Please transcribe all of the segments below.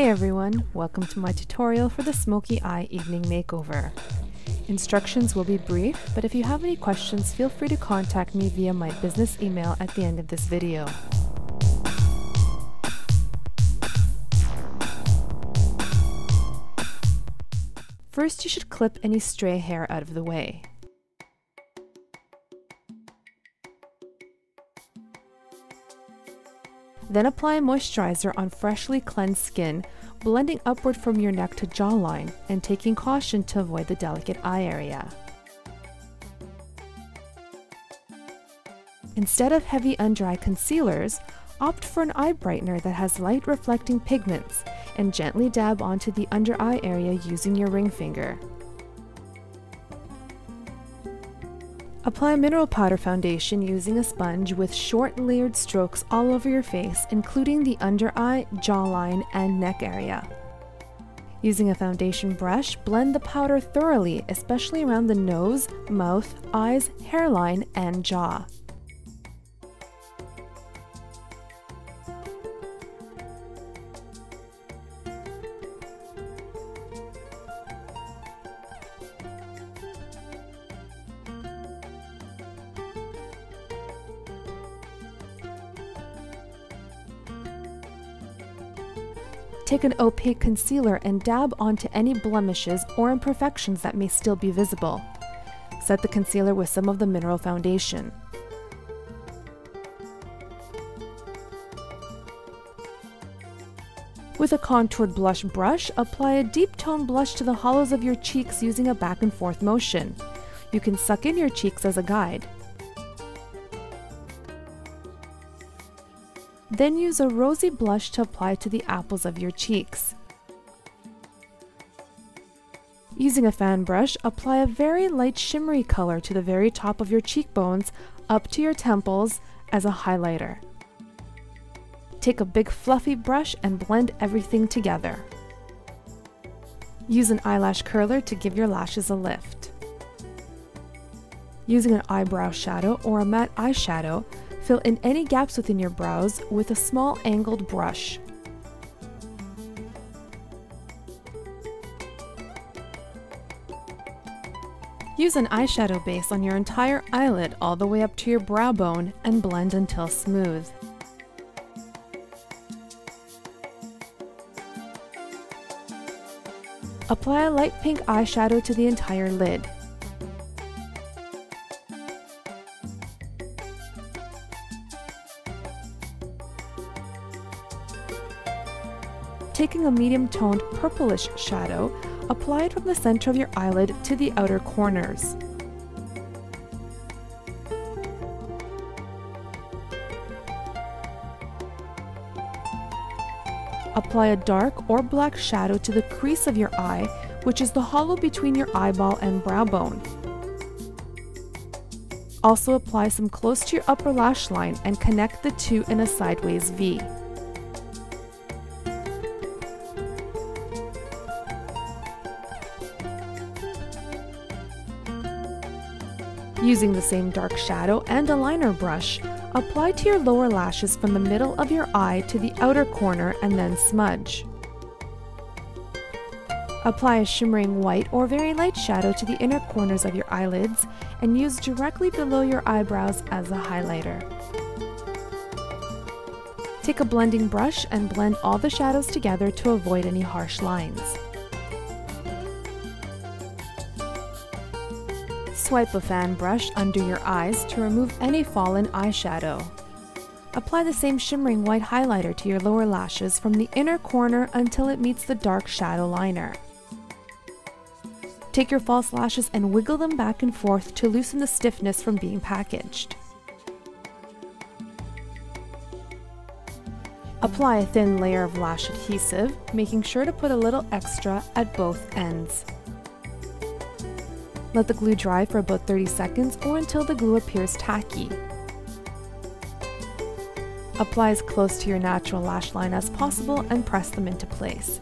Hey everyone, welcome to my tutorial for the Smoky Eye Evening Makeover. Instructions will be brief, but if you have any questions, feel free to contact me via my business email at the end of this video. First, you should clip any stray hair out of the way. Then apply moisturizer on freshly cleansed skin, blending upward from your neck to jawline and taking caution to avoid the delicate eye area. Instead of heavy undry concealers, opt for an eye brightener that has light reflecting pigments and gently dab onto the under eye area using your ring finger. Apply mineral powder foundation using a sponge with short layered strokes all over your face, including the under eye, jawline, and neck area. Using a foundation brush, blend the powder thoroughly, especially around the nose, mouth, eyes, hairline, and jaw. Take an opaque concealer and dab onto any blemishes or imperfections that may still be visible. Set the concealer with some of the mineral foundation. With a contoured blush brush, apply a deep tone blush to the hollows of your cheeks using a back and forth motion. You can suck in your cheeks as a guide. Then use a rosy blush to apply to the apples of your cheeks. Using a fan brush, apply a very light shimmery color to the very top of your cheekbones up to your temples as a highlighter. Take a big fluffy brush and blend everything together. Use an eyelash curler to give your lashes a lift. Using an eyebrow shadow or a matte eyeshadow, fill in any gaps within your brows with a small angled brush. Use an eyeshadow base on your entire eyelid all the way up to your brow bone and blend until smooth. Apply a light pink eyeshadow to the entire lid. Taking a medium-toned purplish shadow, apply it from the center of your eyelid to the outer corners. Apply a dark or black shadow to the crease of your eye, which is the hollow between your eyeball and brow bone. Also apply some close to your upper lash line and connect the two in a sideways V. Using the same dark shadow and a liner brush, apply to your lower lashes from the middle of your eye to the outer corner and then smudge. Apply a shimmering white or very light shadow to the inner corners of your eyelids and use directly below your eyebrows as a highlighter. Take a blending brush and blend all the shadows together to avoid any harsh lines. Swipe a fan brush under your eyes to remove any fallen eyeshadow. Apply the same shimmering white highlighter to your lower lashes from the inner corner until it meets the dark shadow liner. Take your false lashes and wiggle them back and forth to loosen the stiffness from being packaged. Apply a thin layer of lash adhesive, making sure to put a little extra at both ends. Let the glue dry for about 30 seconds or until the glue appears tacky. Apply as close to your natural lash line as possible and press them into place.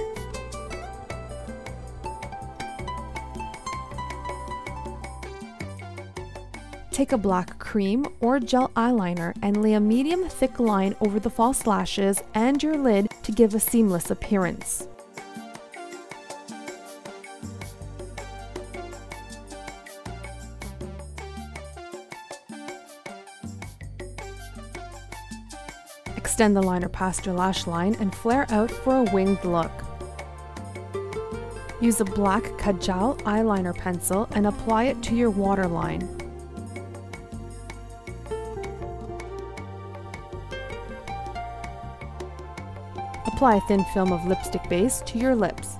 Take a black cream or gel eyeliner and lay a medium thick line over the false lashes and your lid to to give a seamless appearance. Extend the liner past your lash line and flare out for a winged look. Use a black Kajal eyeliner pencil and apply it to your waterline. Apply a thin film of lipstick base to your lips.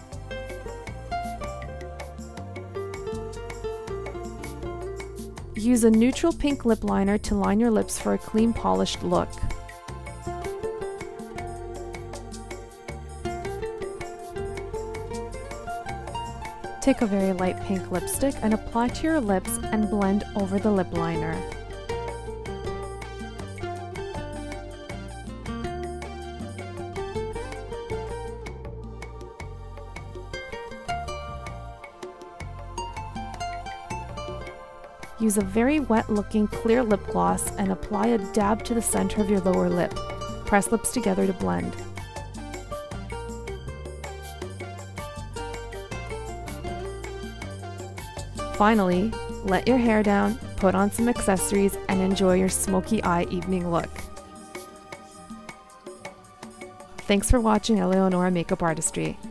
Use a neutral pink lip liner to line your lips for a clean, polished look. Take a very light pink lipstick and apply to your lips and blend over the lip liner. Use a very wet-looking clear lip gloss and apply a dab to the center of your lower lip. Press lips together to blend. Finally, let your hair down, put on some accessories, and enjoy your smoky eye evening look. Thanks for watching Eleonora Makeup Artistry.